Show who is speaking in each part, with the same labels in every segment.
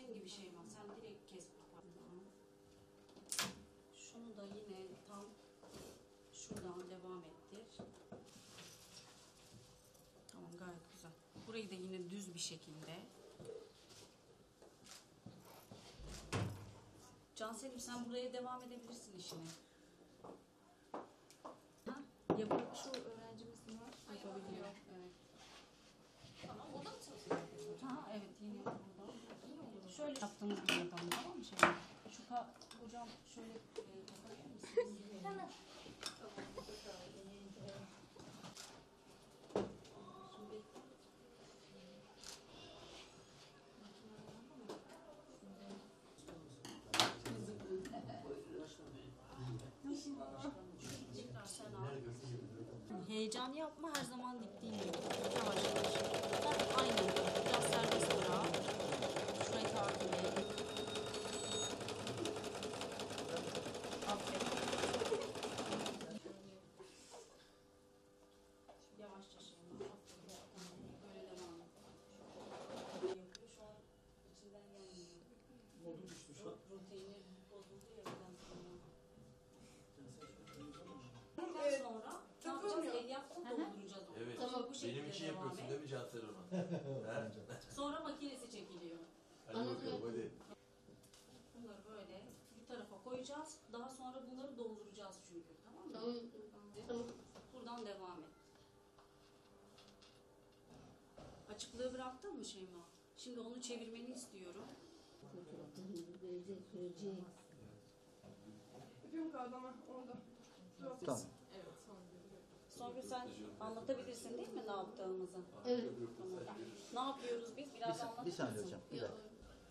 Speaker 1: dediğim gibi Şeyma, sen direkt kes. Şunu da yine tam şuradan devam ettir. Tamam, gayet güzel. Burayı da yine düz bir şekilde. Canselim, sen buraya devam edebilirsin işine. Ha? Şu öğrencimiz var. Yapabiliyor. Evet.
Speaker 2: Tamam, o da mı çalışıyor?
Speaker 1: Ha, evet, yine burada. Şöyle yaptığımız bir yapalım, tamam mı? Şöyle. Hocam şöyle yapabilir misiniz?
Speaker 2: Tamam.
Speaker 1: Heyecan yapma, her zaman diktiğin gibi. Yavaş yavaş. Aynen. Biraz serbest bırak. Şurayı takip et. Aferin. Yavaşça şimdi. Böyle devam et. Yapıyor. Şu an içinden gelmiyor.
Speaker 3: Modum düştü şu an.
Speaker 1: Rutini bozuldu ya. Ondan sonra ne yapacağız? El yaptım dolduracağız onu.
Speaker 4: Evet.
Speaker 1: Tamam, bu şekilde
Speaker 4: Benim için
Speaker 1: devam
Speaker 4: yapıyorsun
Speaker 1: et.
Speaker 4: değil mi Cansel onu?
Speaker 1: Sonra makinesi çekiliyor.
Speaker 4: Hadi bakalım hadi.
Speaker 1: Bunları böyle bir tarafa koyacağız. Daha sonra bunları dolduracağız çünkü. Tamam mı?
Speaker 2: Tamam.
Speaker 1: Buradan devam et. Açıklığı bıraktın mı Şeyma? Şimdi onu çevirmeni istiyorum.
Speaker 5: Yapıyorum kağıdama orada.
Speaker 3: Tamam.
Speaker 1: Sonra sen anlatabilirsin değil mi ne yaptığımızı?
Speaker 2: Evet.
Speaker 1: Tamam. Ne yapıyoruz biz? Biraz anlatır
Speaker 3: Bir saniye
Speaker 1: mısın?
Speaker 3: hocam. Bir dakika.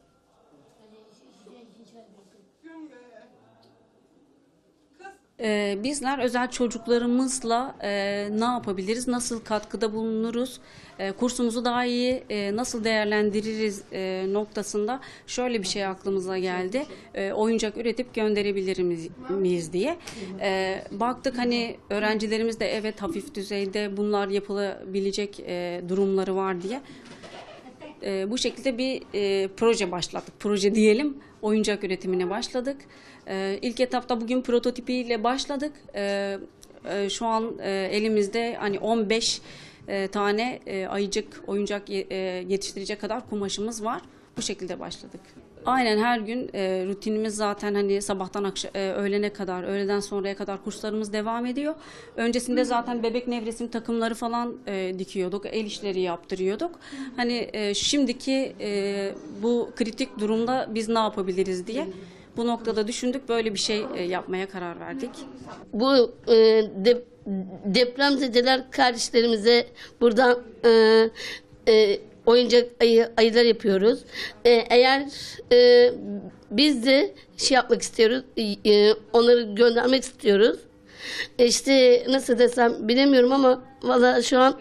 Speaker 5: Gün be. Kız.
Speaker 1: Bizler özel çocuklarımızla ne yapabiliriz, nasıl katkıda bulunuruz, kursumuzu daha iyi nasıl değerlendiririz noktasında şöyle bir şey aklımıza geldi. Oyuncak üretip gönderebilir miyiz diye. Baktık hani öğrencilerimiz de evet hafif düzeyde bunlar yapılabilecek durumları var diye. Bu şekilde bir proje başlattık. Proje diyelim. Oyuncak üretimine başladık. İlk etapta bugün prototipiyle başladık. Şu an elimizde hani 15 tane ayıcık oyuncak yetiştirecek kadar kumaşımız var. Bu şekilde başladık. Aynen her gün rutinimiz zaten hani sabahtan öğlene kadar, öğleden sonraya kadar kurslarımız devam ediyor. Öncesinde zaten bebek nevresim takımları falan dikiyorduk, el işleri yaptırıyorduk. Hani şimdiki bu kritik durumda biz ne yapabiliriz diye bu noktada düşündük, böyle bir şey yapmaya karar verdik.
Speaker 2: Bu depremzedeler kardeşlerimize buradan oyuncak ayılar yapıyoruz. Eğer biz de şey yapmak istiyoruz, onları göndermek istiyoruz. İşte nasıl desem bilemiyorum ama valla şu an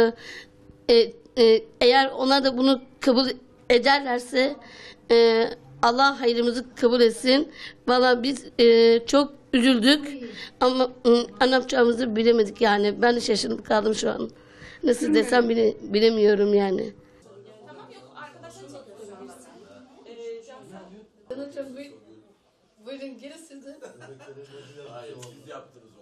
Speaker 2: eğer onlar da bunu kabul ederlerse Allah hayrımızı kabul etsin. Valla biz çok üzüldük ama ne yapacağımızı bilemedik yani. Ben de şaşırıp kaldım şu an. Nasıl desem bilemiyorum yani.
Speaker 5: Tamam yok arkadaşlar tutabilirsin.
Speaker 2: Hocam buyurun gelin siz de.
Speaker 4: Hayır siz yaptınız